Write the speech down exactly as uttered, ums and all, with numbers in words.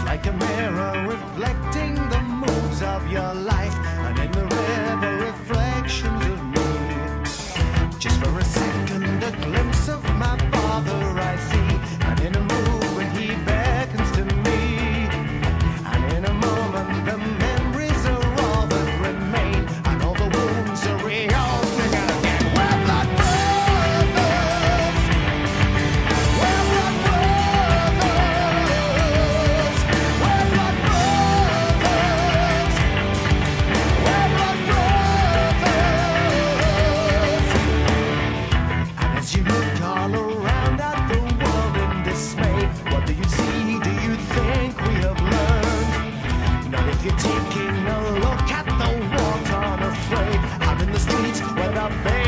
like a mirror reflecting the moves of your life, and in the river reflections of me. Just for a second, a glimpse of my father I see, and in a movement he beckons to me, and in a moment the memories are all that remain, and all the wounds are reopening again. We're blood brothers, we're blood brothers, we're blood brothers, we're blood brothers. And as you look all around at the world in dismay, what do you see? Do you think we have learned? Not if you're taking a look at the war torn afraid, out in the streets where the